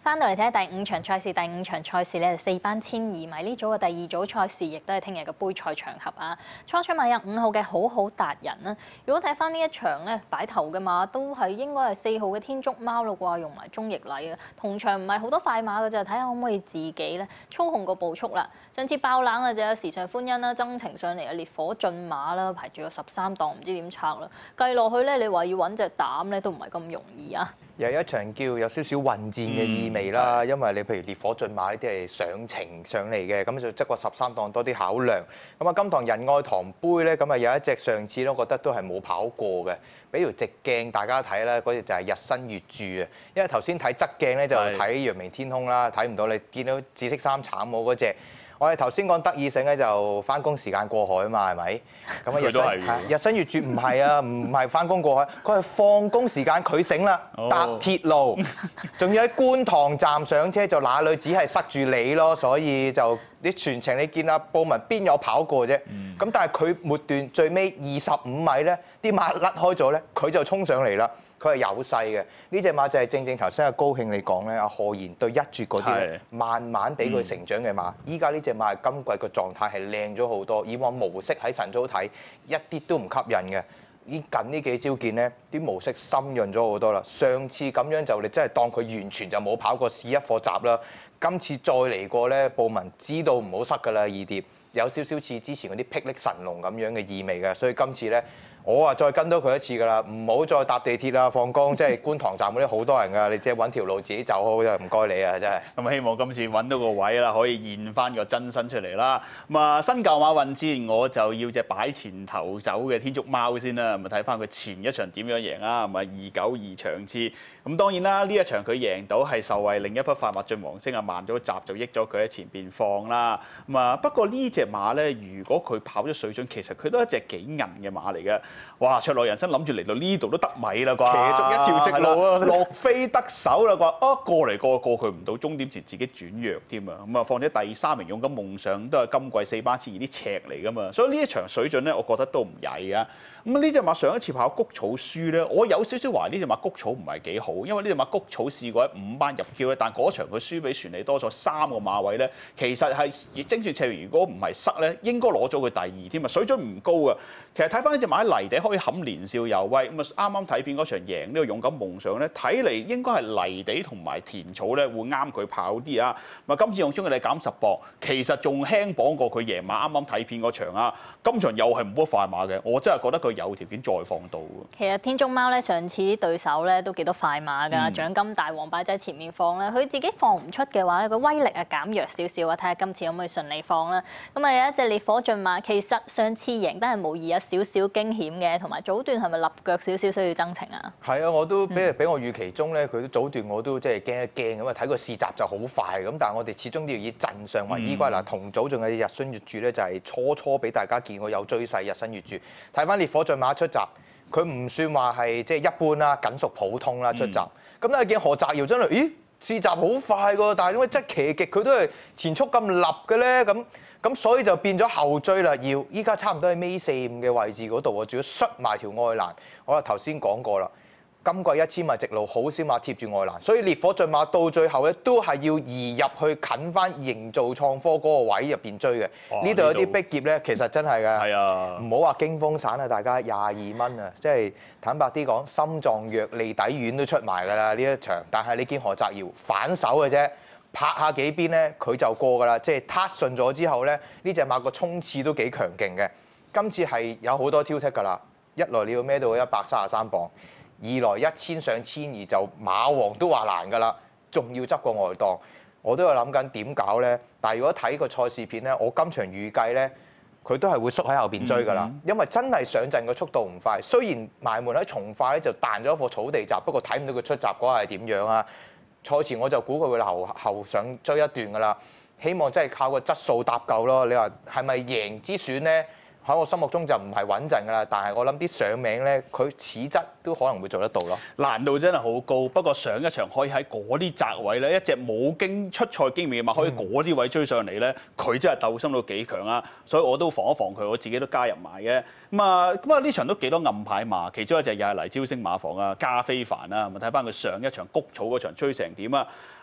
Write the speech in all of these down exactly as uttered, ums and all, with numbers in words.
翻到嚟睇下第五場賽事，第五場賽事咧四班千二米呢組嘅第二組賽事，亦都係聽日嘅杯賽場合啊。初出馬有五號嘅好好達人啦。如果睇翻呢一場咧，擺頭嘅馬都係應該係四號嘅天竺貓咯啩，用埋鍾易禮啊。同場唔係好多快馬嘅啫，睇下可唔可以自己咧操控個步速啦。上次爆冷嘅就有時尚歡欣啦，增程上嚟嘅烈火駿馬啦，排住個十三檔，唔知點拆啦。計落去咧，你話要揾隻膽咧都唔係咁容易啊。 又有一場叫有少少混戰嘅意味啦，因為你譬如烈火駿馬呢啲係上程上嚟嘅，咁就執個十三檔多啲考量。咁啊，今堂仁愛堂杯咧，咁啊有一隻上次咧，我覺得都係冇跑過嘅，俾條直鏡大家睇啦，嗰隻就係日新月著啊。因為頭先睇側鏡咧就睇陽明天空啦，睇唔到你見到紫色衫慘帽嗰隻。我哋頭先講得意醒咧，就翻工時間過海啊嘛，係咪？咁啊日新日新月著唔係啊，唔係翻工過海，佢係放工時間佢醒啦，搭鐵路，仲要喺觀塘站上車，就哪裏只係塞住你咯，所以就你全程你見阿布文邊有跑過啫？咁、嗯、但係佢末段最尾二十五米咧，啲馬甩開咗咧，佢就衝上嚟啦。佢係有勢嘅，呢隻馬就係正正頭先阿高興你講咧，阿賀賢對一絕嗰啲咧，慢慢俾佢成長嘅馬。依家呢隻馬係今季個狀態係靚咗好多，以往模式喺晨早睇一啲都唔吸引嘅。依近呢幾招見咧，啲模式深潤咗好多啦。上次咁樣就你真係當佢完全就冇跑過試一課閘啦。今次再嚟過咧，布文知道唔好塞㗎啦，二碟有少少似之前嗰啲霹靂神龍咁樣嘅意味嘅，所以今次咧。我啊再跟多佢一次㗎啦，唔好再搭地鐵啦，放工即係觀塘站嗰啲好多人㗎，你即係揾條路自己走好就唔該你啊，真係。 咁希望今次揾到個位啦，可以現翻個真身出嚟啦。咁啊新舊馬混戰，我就要隻擺前頭走嘅天竺貓先啦。咁啊睇翻佢前一場點樣贏啊？咁啊二九二場次。咁當然啦，呢一場佢贏到係受惠另一匹快馬進皇星啊，慢咗閘就益咗佢喺前邊放啦。咁啊不過呢隻馬咧，如果佢跑咗水準，其實佢都係一隻幾韌嘅馬嚟嘅。哇！卓樂人生諗住嚟到呢度都得米啦啩， 騎足一條直路啊， 落飛得手啦啩，啊過嚟過過佢唔到終點前自己轉弱添啊！咁啊，況且第三名勇敢夢想都係今季四班千二啲尺嚟噶嘛，所以呢一場水準咧，我覺得都唔曳啊！咁啊，呢隻馬上一次跑谷草輸咧，我有少少懷疑呢隻馬谷草唔係幾好，因為呢隻馬谷草試過喺五班入 Q 咧，但嗰場佢輸俾船利多咗三個馬位咧，其實係精算赤如果唔係塞咧，應該攞咗佢第二添啊，水準唔高啊！其實睇翻呢隻馬喺泥地可以冚年少有威，咁啊啱啱睇片嗰場贏呢個勇敢夢想咧，睇嚟應該係泥地同埋田草咧會啱佢跑啲啊！咁啊今次用中嘅你減十磅，其實仲輕磅過佢贏馬啱啱睇片嗰場啊！今場又係唔好快馬嘅，我真係覺得佢有條件再放到。 其實天竺貓咧上次啲對手咧都幾多快馬㗎，獎、嗯、金大王擺喺前面放咧，佢自己放唔出嘅話咧，個威力啊減弱少少啊，睇下今次可唔可以順利放啦。咁啊有一隻烈火駿馬，其實上次贏都係無疑有少少驚險嘅，同埋早段係咪立腳少少需要增程啊？ 係啊，我都俾俾我預期中咧，佢都早段我都即係驚一驚咁啊！睇個試閘就好快咁，但係我哋始終都要以陣上為依歸嗱。同組仲有日新月著咧，就係初初俾大家見過有追勢日新月著。睇翻烈火駿馬出閘，佢唔算話係即係一般啦，僅屬普通啦出閘。咁但係見何澤堯真係，咦試閘好快㗎，但係點解即係騎極佢都係前速咁立嘅咧？咁咁所以就變咗後追啦。要依家差唔多喺尾四五嘅位置嗰度啊，仲要塞埋條外欄。我話頭先講過啦。今季一千米直路好少馬貼住外欄，所以烈火駿馬到最後咧都係要移入去近翻營造創科嗰個位入邊追嘅。呢度有啲逼劫咧，其實真係㗎。係啊，唔好話驚風散啊，大家廿二蚊啊，即係坦白啲講，心臟藥利底丸都出埋㗎啦呢一場。但係你見何澤堯反手嘅啫，拍下幾邊咧佢就過㗎啦。即係撻順咗之後咧，呢隻馬個衝刺都幾強勁嘅。今次係有好多挑剔㗎啦，一來你要孭到一百三十三磅。二來一千上千二就馬王都話難㗎啦，仲要執個外檔，我都有諗緊點搞咧。但係如果睇個賽事片咧，我今場預計咧，佢都係會縮喺後邊追㗎啦，因為真係上陣個速度唔快。雖然埋門喺從快咧就彈咗一個草地閘，不過睇唔到佢出閘嗰下係點樣啊。賽前我就估佢會後後上追一段㗎啦，希望真係靠個質素搭夠咯。你話係咪贏之選咧？喺我心目中就唔係穩陣㗎啦，但係我諗啲上名咧，佢此質都可能會做得到咯。 難度真係好高，不過上一場可以喺嗰啲窄位咧，一隻冇經出賽經驗嘅馬可以嗰啲位追上嚟咧，佢真係鬥心都幾強啊！所以我都防一防佢，我自己都加入埋嘅。咁啊，咁啊呢場都幾多暗牌馬，其中一隻又係嚟招星馬房啊，加非凡啊，咪睇翻佢上一場谷草嗰場追成點啊！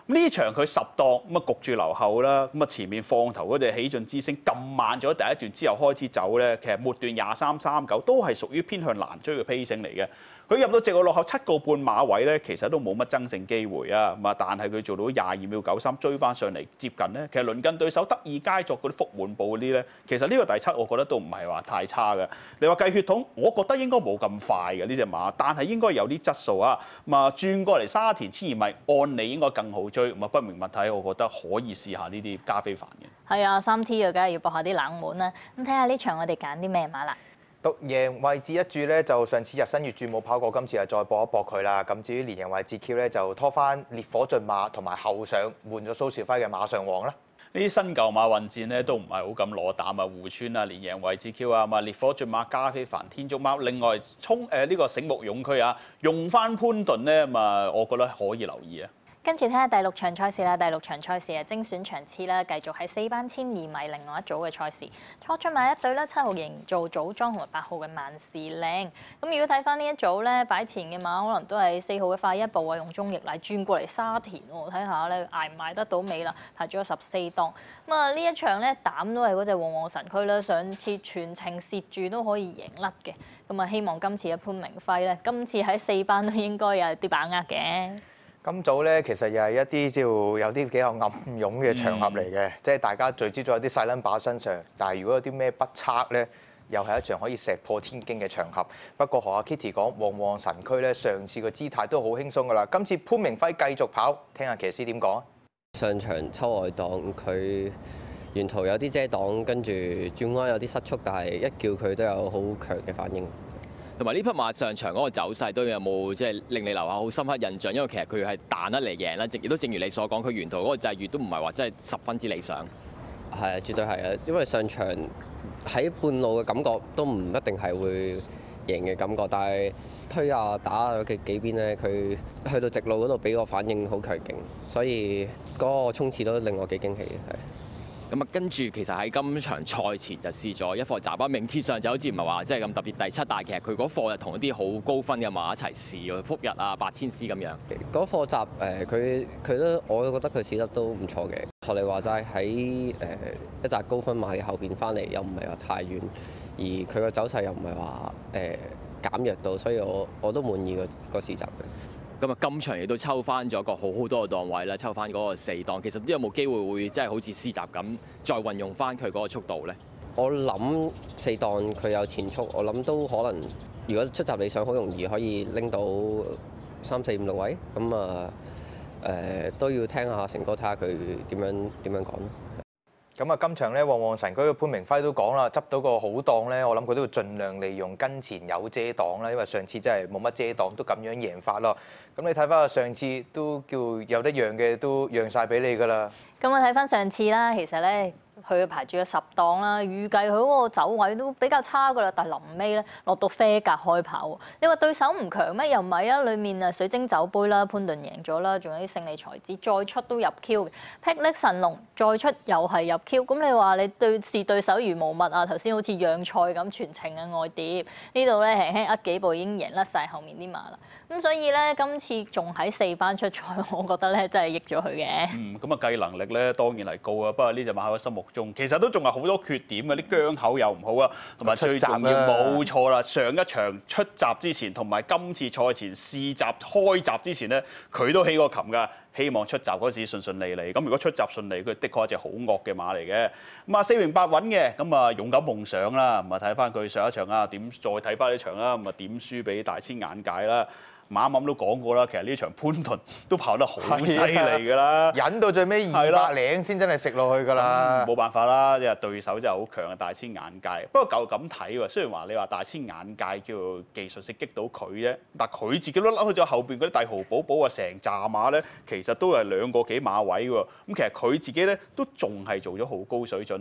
呢場佢十檔咁啊焗住留後啦，咁啊前面放頭嗰隻喜進之星撳慢咗第一段之後開始走咧，其實末段廿三三九都係屬於偏向難追嘅 pacing 嚟嘅。佢入到直路落後七個半馬位咧，其實都冇乜爭勝機會啊！咁啊，但係佢做到廿二秒九三追翻上嚟接近咧，其實鄰近對手德意佳作嗰啲福滿步嗰啲咧，其實呢個第七我覺得都唔係話太差嘅。你話計血統，我覺得應該冇咁快嘅呢隻馬，但係應該有啲質素啊！咁啊轉過嚟沙田千二米，按理應該更好追，咁啊不明物體，我覺得可以試下呢啲加菲凡嘅。 係啊，三 T 啊，梗係要搏下啲冷門啦。咁睇下呢場我哋揀啲咩馬啦？ 獨贏位置一注咧，就上次日新月注冇跑過，今次係再搏一搏佢啦。咁至於連贏位置 Q 咧，就拖翻烈火駿馬同埋後上換咗蘇兆輝嘅馬上王啦。 呢啲新舊馬混戰咧都唔係好咁攞膽啊！湖村啊、連贏位置 Q 啊、嘛烈火駿馬、加菲凡、天竺貓，另外衝誒呢個醒目勇區啊，用翻潘頓咧咁啊，我覺得可以留意啊。 跟住睇下第六場賽事啦，第六場賽事係精選場次啦，繼續係四班千二米另外一組嘅賽事，初出馬一隊啦，七號營造組裝同埋八號嘅萬事靚。咁如果睇翻呢一組咧，擺前嘅馬可能都係四號嘅快一步啊，用中逆嚟轉過嚟沙田喎，睇下咧捱唔捱得到尾啦，排咗十四檔。咁啊呢一場咧膽都係嗰隻旺旺神區啦，上次全程蝕住都可以贏甩嘅。咁啊希望今次嘅潘明輝咧，今次喺四班都應該有啲把握嘅。 今組咧其實又係一啲叫有啲比較暗湧嘅場合嚟嘅，嗯、即係大家聚焦咗喺啲細撚把身上。但係如果有啲咩不測咧，又係一場可以石破天驚嘅場合。不過學阿 Kitty 講，旺旺神區咧上次個姿態都好輕鬆㗎啦。今次潘明輝繼續跑，聽下騎師點講啊？ 上場抽外檔，佢沿途有啲遮擋，跟住轉彎有啲失速，但係一叫佢都有好強嘅反應。 同埋呢匹馬上場嗰個走勢都有冇即係令你留下好深刻印象？因為其實佢係彈得嚟贏啦，亦都正如你所講，佢沿途嗰個際遇都唔係話真係十分之理想。 係啊，絕對係啊，因為上場喺半路嘅感覺都唔一定係會贏嘅感覺，但係推啊打啊嘅幾邊咧，佢去到直路嗰度俾個反應好強勁，所以嗰個衝刺都令我幾驚喜嘅係。 咁啊，跟住其實喺今場賽前就試咗一課集啊，名次上就好似唔係話即係咁特別第七，但係其實佢嗰課就同一啲好高分嘅馬一齊試喎，復日啊、八千絲咁樣。 嗰課集誒，佢佢都我都覺得佢試得都唔錯嘅。學你話齋喺誒一紮高分馬嘅後邊翻嚟，又唔係話太遠，而佢個走勢又唔係話誒減弱到，所以我我都滿意個個試集嘅。 咁啊，今場亦都抽翻咗個好好多嘅檔位啦，抽翻嗰個四檔，其實都有冇機會會即係好似試集咁，再運用翻佢嗰個速度咧？ 我諗四檔佢有前速，我諗都可能，如果出閘理想，好容易可以拎到三四五六位，咁啊誒都要聽下成哥睇下佢點樣點樣講咯。 咁啊，今場咧旺旺神區嘅潘明輝都講啦，執到個好檔咧，我諗佢都要盡量利用跟前有遮擋啦，因為上次真係冇乜遮擋，都咁樣贏法咯。咁你睇翻上次都叫有得讓嘅，都讓晒俾你㗎啦。 咁我睇翻上次啦，其實咧佢排住咗十檔啦，預計佢嗰個走位都比較差㗎啦，但係臨尾咧落到啡格開跑喎。你話對手唔強咩？又唔係啊！裡面啊水晶酒杯啦，潘頓贏咗啦，仲有啲勝利才子再出都入 Q 嘅，霹靂神龍再出又係入 Q。咁你話你對視對手如無物啊？頭先好似讓賽咁全程嘅外碟，呢度咧輕輕呃幾步已經贏甩晒後面啲馬啦。咁所以咧今次仲喺四班出賽，我覺得咧真係益咗佢嘅。 嗯，咁啊計能力咧當然係高啊，不過呢隻馬喺我心目中其實都仲有好多缺點嘅，啲疆口又唔好啊，同埋最重要冇錯啦，上一場出閘之前同埋今次賽前試閘開閘之前咧，佢都起過琴㗎。希望出閘嗰時順順利利，咁如果出閘順利，佢的確係隻好惡嘅馬嚟嘅。咁啊四平八穩嘅，咁啊勇敢夢想啦，咁啊睇翻佢上一場啊點，再睇翻呢場啦，咁啊點輸俾大千眼界啦。馬冧都講過啦，其實呢場潘頓都跑得好犀利㗎啦， 忍到最尾二百零先真係食落去㗎啦。 冇辦法啦，即係對手真係好強嘅大千眼界。不過夠咁睇喎，雖然話你話大千眼界叫技術性擊到佢啫，但佢自己都甩去咗後邊嗰啲帝豪寶寶啊，成紮馬咧，其實都係兩個幾馬位喎。咁其實佢自己咧都仲係做咗好高水準啦。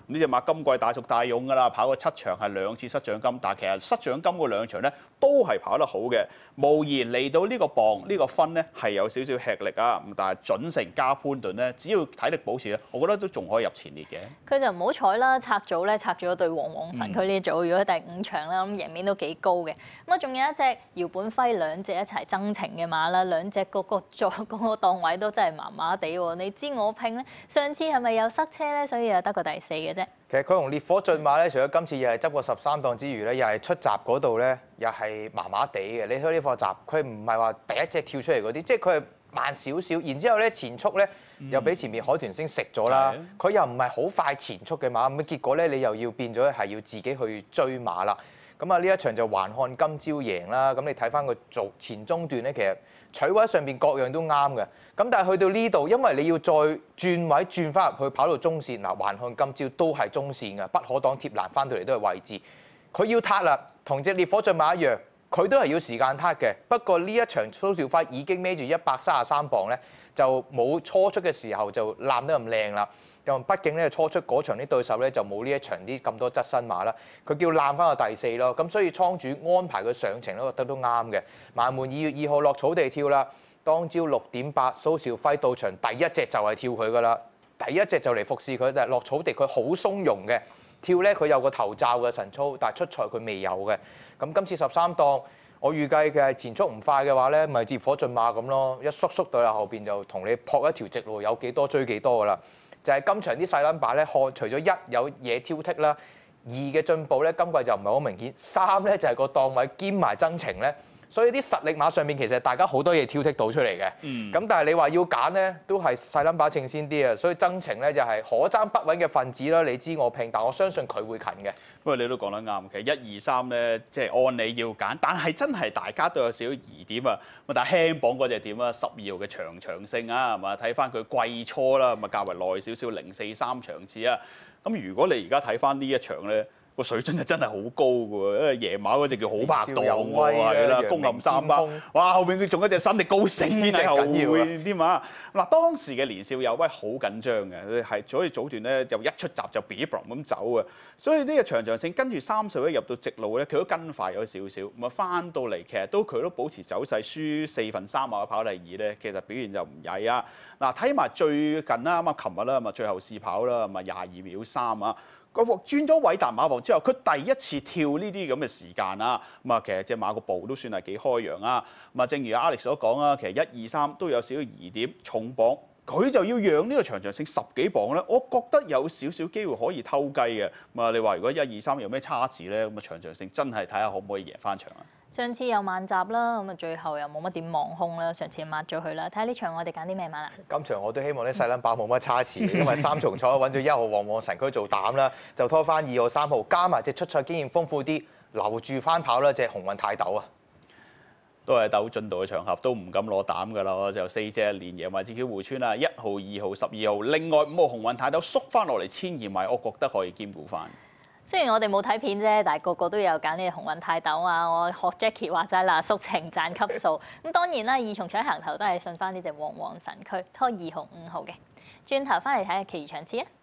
呢隻馬今季大熟大勇㗎啦，跑過七場係兩次失獎金，但係其實失獎金嗰兩場咧都係跑得好嘅。無疑嚟到呢個磅呢、呢個分咧係有少少吃力啊，咁但係準成加潘頓咧，只要體力保持咧，我覺得都仲可以入前列嘅。 佢就唔好彩啦，拆組咧拆咗對黃黃神區呢組，如果第五場啦，咁贏面都幾高嘅。咁啊，仲有一隻姚本輝兩隻一齊爭情嘅馬啦，兩隻個個座嗰個檔位都真係麻麻地喎。你知我拼咧，上次係咪又塞車咧？所以又得個第四嘅啫。 其實佢同烈火駿馬咧，除咗今次又係執過十三檔之餘咧，又係出閘嗰度咧，又係麻麻地嘅。你睇呢個閘，佢唔係話第一隻跳出嚟嗰啲，即係佢係慢少少，然之後咧前速咧又俾前面海豚星食咗啦。佢、嗯、又唔係好快前速嘅馬，咁結果咧你又要變咗係要自己去追馬啦。咁啊呢一場就還看今朝贏啦。咁你睇翻佢做前中段咧，其實取位上邊各樣都啱嘅。咁但係去到呢度，因為你要再轉位轉翻入去跑到中線嗱，還看今朝都係中線嘅，不可擋貼欄翻到嚟都係位置。佢要撻啦，同隻烈火駿馬一樣，佢都係要時間撻嘅。不過呢一場蘇兆輝已經孭住一百三十三磅咧，就冇初出嘅時候就攬得咁靚啦。因為畢竟咧初出嗰場啲對手咧就冇呢一場啲咁多側身馬啦，佢叫攬翻個第四咯。咁所以倉主安排佢上程咧，覺得都啱嘅。馬門二月二號落草地跳啦。當朝六點八，蘇兆輝到場第一隻就係跳佢㗎啦，第一隻就嚟服侍佢，但係落草地佢好鬆容嘅，跳咧佢有個頭罩嘅神操，但係出賽佢未有嘅。咁今次十三檔，我預計嘅前速唔快嘅話咧，咪烈火駿馬咁咯，一縮縮到啦後邊就同你撲一條直路，有幾多追幾多㗎啦。就係、是、今場啲細 number 咧，看除咗一有嘢挑剔啦，二嘅進步咧今季就唔係好明顯，三咧就係、是、個檔位兼埋增程咧。所以啲實力馬上面其實大家好多嘢挑剔到出嚟嘅，咁、嗯、但係你話要揀咧，都係細冧把稱先啲啊。所以增程咧就係可爭不穩嘅分子啦。你知我拼，但我相信佢會近嘅。不過你都講得啱，其實一二三咧，即係按你要揀，但係真係大家都有少少疑點啊。咁但係輕磅嗰隻點啊，十二號嘅長長勝啊，係嘛？睇翻佢季初啦，咁啊較為耐少少零四三場次啊。咁如果你而家睇翻呢一場咧，個水準就真係好高嘅喎，因為夜馬嗰隻叫好拍檔喎，係啦，攻陷三巴，哇！後邊佢仲有一隻新力高升喺後會啲馬。嗱，當時嘅年少有威好緊張嘅，係所以早段咧就一出閘就 b i b 咁走嘅，所以呢個長長勝跟住三十一入到直路咧，佢都跟快咗少少，咁啊翻到嚟其實都佢都保持走勢，輸四分三馬跑第二咧，其實表現就唔曳啊。嗱，睇埋最近啦，咁啊琴日啦，咁啊最後試跑啦，咁啊廿二秒三啊。個轉咗偉達馬房之後，佢第一次跳呢啲咁嘅時間啊，咁啊其實隻馬個步都算係幾開揚啊。咁啊，正如阿 Alex 所講啊，其實一二三都有少少疑點，重磅佢就要讓呢個長長勝十幾磅咧，我覺得有少少機會可以偷雞嘅。咁啊，你話如果一二三有咩差池咧，咁啊長長勝真係睇下可唔可以贏翻場啊？ 上次有慢閘啦，咁啊最後又冇乜點望空啦，上次抹咗佢啦。睇下呢場我哋揀啲咩馬啦？ 今場我都希望啲細撚把冇乜差池，因為三重彩揾咗一號旺旺神區做膽啦，就拖翻二號、三號，加埋隻出賽經驗豐富啲，留住翻跑啦，隻鴻運泰斗啊！ 都係鬥進度嘅場合，都唔敢攞膽㗎啦。我就四隻連贏埋至少互村啊，一號、二號、十二號，另外五號鴻運泰斗縮翻落嚟千二米，我覺得可以兼顧翻。 雖然我哋冇睇片啫，但係個個都有揀呢個鴻運泰斗啊！我學 Jackie 話齋嗱，縮程賺級數。咁當然啦，二重彩行頭都係信翻呢隻旺旺神區拖二號、五號嘅。轉頭翻嚟睇下其餘場次啊！